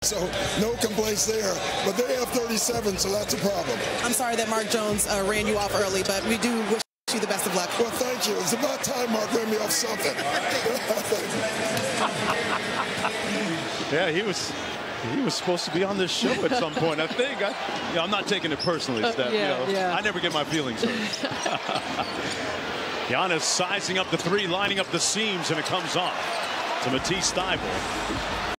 so no complaints there. But they have 37, so that's a problem. I'm sorry that Mark Jones ran you off early, but we do wish you the best of luck. Well, thank you. It's about time Mark ran me off something. Yeah, he was supposed to be on this show at some point. I think. I'm not taking it personally, Steph. I never get my feelings hurt. Giannis sizing up the three, lining up the seams, and it comes off to Matisse Thybulle.